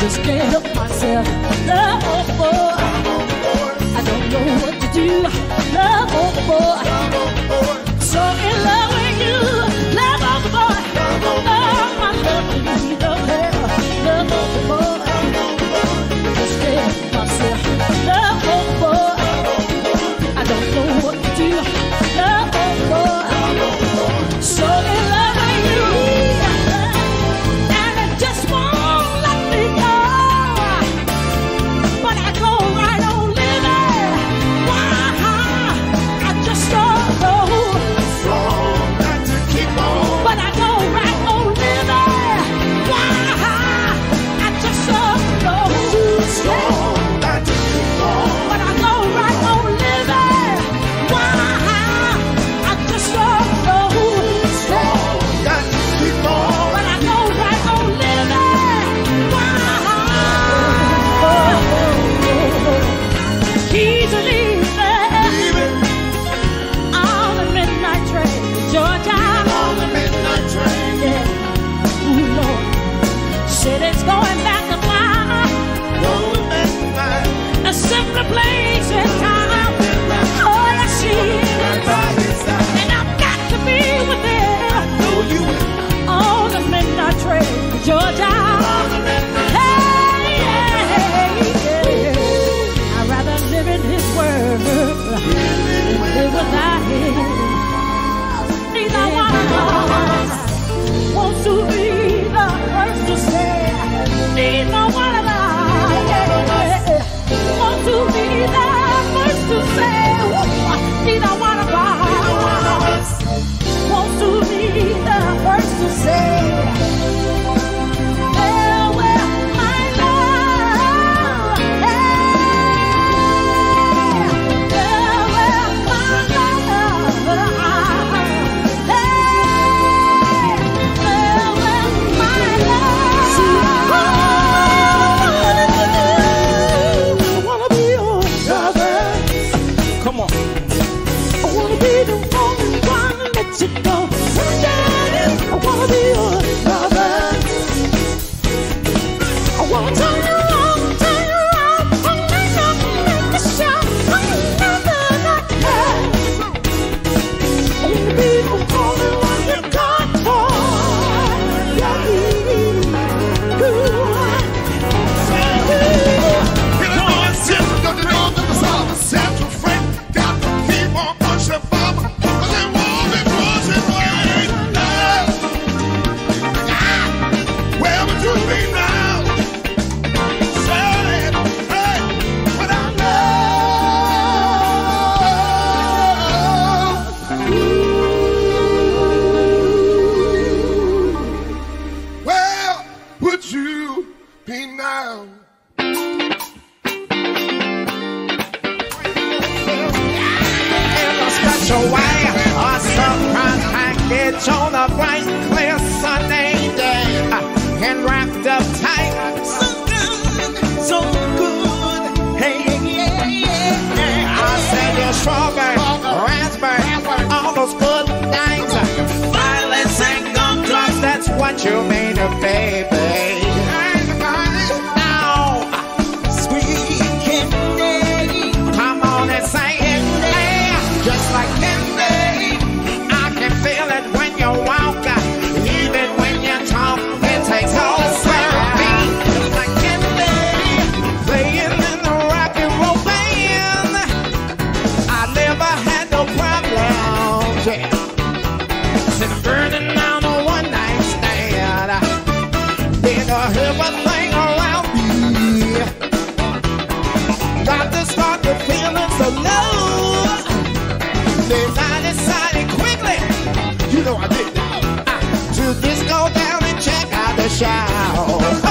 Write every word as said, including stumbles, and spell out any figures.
just can't help myself. Love, oh boy, I don't know what to do. Love, oh boy, so in love with you. Love, oh boy, oh my love to you, love, love, oh boy, just can't help myself. Love, oh boy, I don't know what to do. Love, oh boy, so in love with you. Georgia, hey, hey, hey, I'd rather live in his world than live without him. Neither one of us wants to be the first to say. Neither one of us wants to be the first to say. Neither one of us wants to be the first to say. On a bright, clear, sunny day, and wrapped up tight. So good, so good. Hey, yeah, yeah, yeah. I said you're strawberry, raspberry, all those good things. Violets and gumdrops, that's what you made of, baby. Now, sweet candy, come on and say it, yeah, just like candy. I can feel it when you walk, even when you talk, it takes all therapy. Like candy, playing in the rock and roll band. I never had no problems, yeah. Since burning down a one night stand, did I hear a thing around me? Got to start the feeling so low. Then I decided quickly, you know I did, uh, to just go down and check out the show.